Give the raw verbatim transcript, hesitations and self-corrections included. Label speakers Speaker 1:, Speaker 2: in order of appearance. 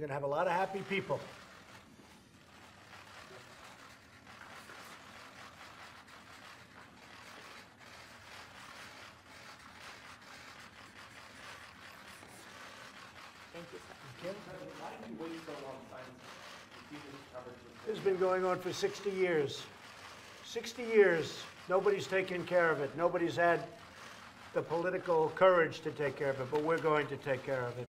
Speaker 1: You're going to have a lot of happy people.
Speaker 2: Thank you, sir.
Speaker 1: Kim?
Speaker 3: Why did you wait so long to sign this coverage?
Speaker 1: This has been going on for sixty years. sixty years. Nobody's taken care of it. Nobody's had the political courage to take care of it, but we're going to take care of it.